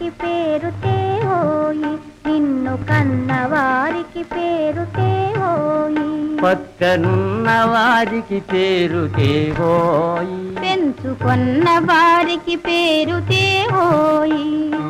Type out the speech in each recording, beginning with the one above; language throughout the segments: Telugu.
వారికి పేరు తేవోయి, నిన్ను కన్న వారికి పేరు తేవోయి. పక్కనున్న వారికి పేరు తేవోయి, పెంచుకొన్న వారికి పేరు తేవోయి.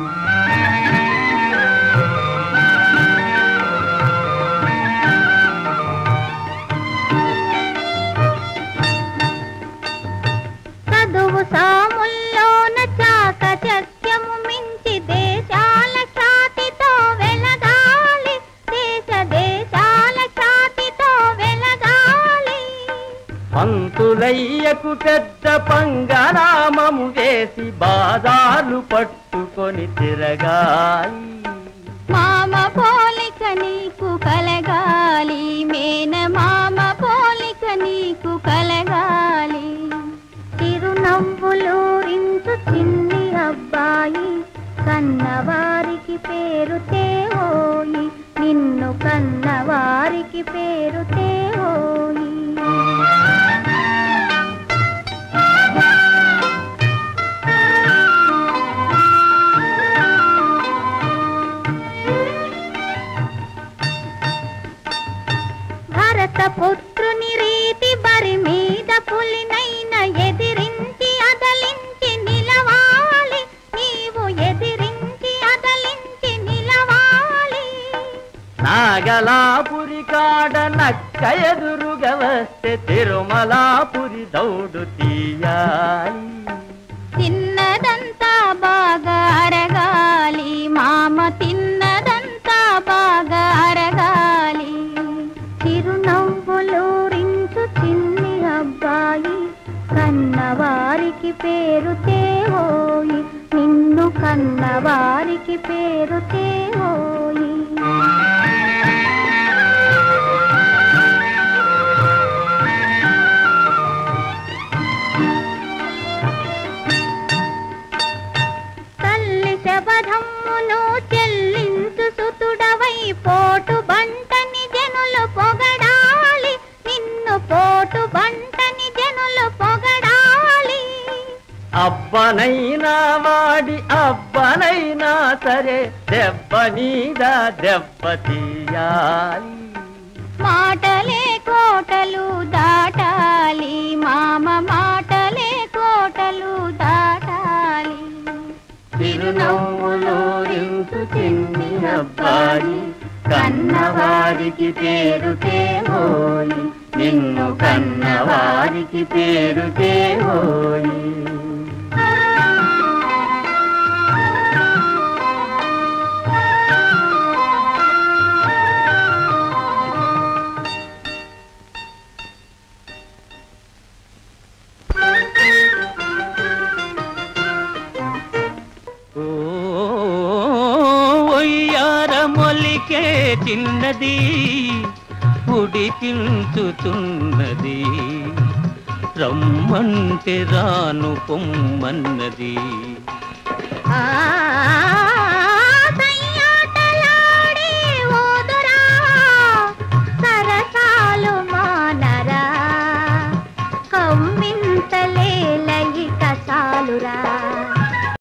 చదువు సాముల్లోన చాకచక్యము మించి దేశాల ఖ్యాతితో వెలగాలి, దేశాల ఖ్యాతితో వెలగాలి. పంతులయ్యకు పెద్ద పంగనామము వేసి బాజాలు పట్టుకొని తిరగాలి. మామ పోలిక నీకు కలగాలి, మేనమామ పోలిక నీకు కలగాలి. చిరునవ్వులూరించు చిన్ని అబ్బాయి, కన్నవారికి పేరు తేవోయి, నిన్ను కన్నవారికి పేరు తేవోయి. భరత పుత్రుని రీతి బరి మీద పులినైన ఎదిరించి అదలించి నిలవాలి, నీవు ఎదిరించి అదలించి నిలవాలి. నాగలాపురి కాడ నక్క ఎదురుగా వస్తే తిరుమలాపురి దౌడు తీయాలి. తిన్నదంతా బాగా అరగాలి, మామ తిన్నదంతా బాగా అరగాలి. చిరునవ్వులూరించు చిన్ని అబ్బాయి, కన్నవారికి పేరు తేవోయి, నిన్ను కన్నవారికి పేరు తేవోయి. తల్లి శబదమ్మును చెల్లించు సుతుడవై పోటు బంటని జనులు పొగడాలి, నిన్ను పోటు బంటని జనులు పొగడాలి. అబ్బనైనా వాడి అబ్బనైనా సరే దెబ్బ మీద దెబ్బ తీయాలి. మాటలే కోటలు దాటాలి, మామ మాటలే కోటలు దాటాలి. చిరునవ్వులూరించు చిన్ని అబ్బాయి, కన్నవారికి పేరు తేవోయి, నిన్ను కన్నవారికి పేరు తేవోయి. ఒయ్యారమొలికే చిన్నది ఉడికించుతున్నది, రమ్మంటే రాను పొమ్మన్నది. సయ్యాటలాడే ఓదురా, సరసాలు మానరా, కమ్మి